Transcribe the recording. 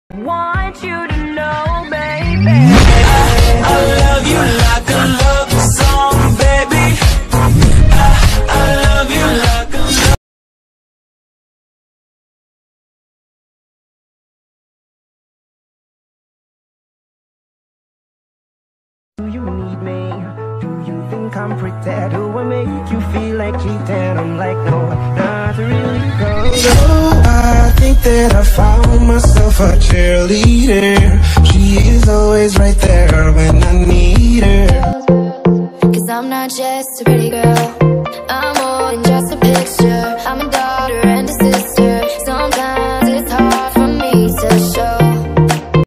Want you to know, baby, I love you like a love song, baby. I love you like a love. Do you need me? Do you think I'm pretty? Do I make you feel like cheating? I'm like, no, not really, girl. So I think that I found myself a cheerleader. She is always right there when I need